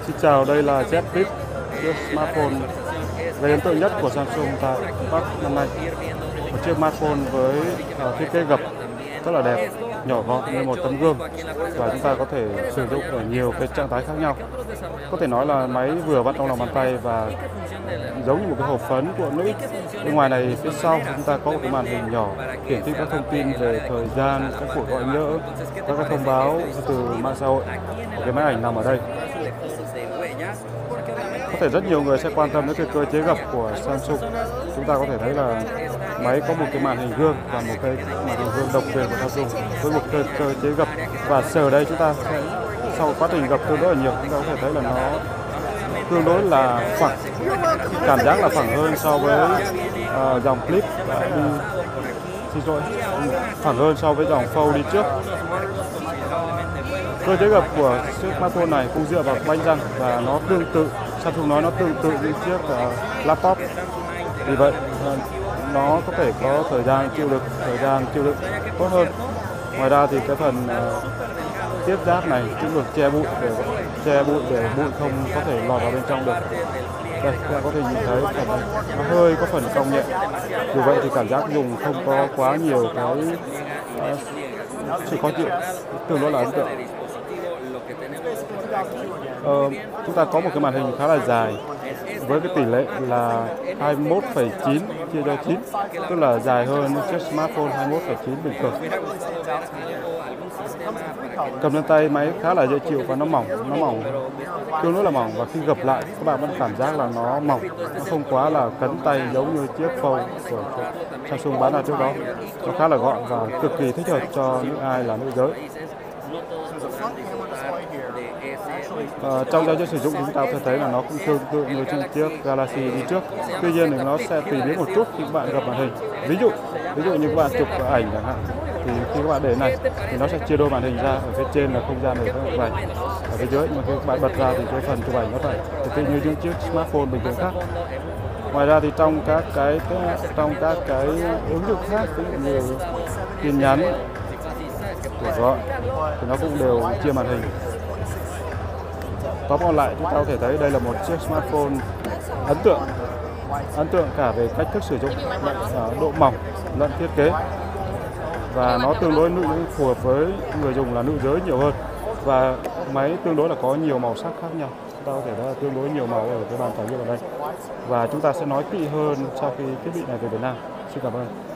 Xin chào, đây là Z Flip, chiếc smartphone gây ấn tượng nhất của Samsung tại Bắc năm nay. Một chiếc smartphone với thiết kế gập rất là đẹp, nhỏ gọn như một tấm gương và chúng ta có thể sử dụng ở nhiều cái trạng thái khác nhau. Có thể nói là máy vừa vặn trong lòng bàn tay và giống như một cái hộp phấn của nữ. Bên ngoài này phía sau chúng ta có một cái màn hình nhỏ hiển thị các thông tin về thời gian, các cuộc gọi nhỡ, các thông báo từ mạng xã hội. Một cái máy ảnh nằm ở đây. Có thể rất nhiều người sẽ quan tâm đến cái cơ chế gập của Samsung. Chúng ta có thể thấy là máy có một cái màn hình gương và một cái màn hình gương độc quyền của Samsung với một cơ chế gập, và sờ đây chúng ta sẽ sau quá trình gập tương đối là nhiều, chúng ta có thể thấy là nó tương đối là phẳng, cảm giác là phẳng hơn so với dòng Flip đi, xin lỗi, phẳng hơn so với dòng Fold đi trước. Cơ chế gập của chiếc smartphone này cũng dựa vào bánh răng và nó tương tự, Samsung nói nó tương tự như chiếc laptop. Vì vậy nó có thể có thời gian chịu đựng tốt hơn. Ngoài ra thì cái phần tiếp giáp này cũng được che bụi để bụi không có thể lọt vào bên trong được. Đây, các bạn có thể nhìn thấy nó hơi có phần cong nhẹ. Dù vậy thì cảm giác dùng không có quá nhiều cái sự khó chịu, tương đối là ấn tượng. Chúng ta có một cái màn hình khá là dài với cái tỷ lệ là 21,9 chia cho 9, tức là dài hơn chiếc smartphone 21,9 bình thường. Cầm trên tay máy khá là dễ chịu và nó mỏng, tương đối là mỏng, và khi gập lại các bạn vẫn cảm giác là nó mỏng, nó không quá là cấn tay giống như chiếc Fold của Samsung bán ra trước đó. Nó khá là gọn và cực kỳ thích hợp cho những ai là nữ giới. Trong giao diện sử dụng chúng ta có thể thấy là nó cũng tương tự như chiếc Galaxy đi trước. Tuy nhiên thì nó sẽ tùy biến một chút khi các bạn gập màn hình. Ví dụ như các bạn chụp ảnh chẳng hạn, thì khi các bạn để này thì nó sẽ chia đôi màn hình ra, ở phía trên là không gian để các bạn ảnh, ở phía dưới mà khi các bạn bật ra thì cái phần chụp ảnh nó phải thực hiện như những chiếc smartphone bình thường khác. Ngoài ra thì trong các cái ứng dụng khác, ví dụ như tin nhắn, cuộc gọi thì nó cũng đều chia màn hình. Tóm gọn lại, chúng ta có thể thấy đây là một chiếc smartphone ấn tượng cả về cách thức sử dụng, độ mỏng lẫn thiết kế, và nó tương đối phù hợp với người dùng là nữ giới nhiều hơn, và máy tương đối là có nhiều màu sắc khác nhau. Chúng ta có thể thấy là tương đối nhiều màu ở cái bàn trải nghiệm ở đây, và chúng ta sẽ nói kỹ hơn sau khi thiết bị này về Việt Nam. Xin cảm ơn.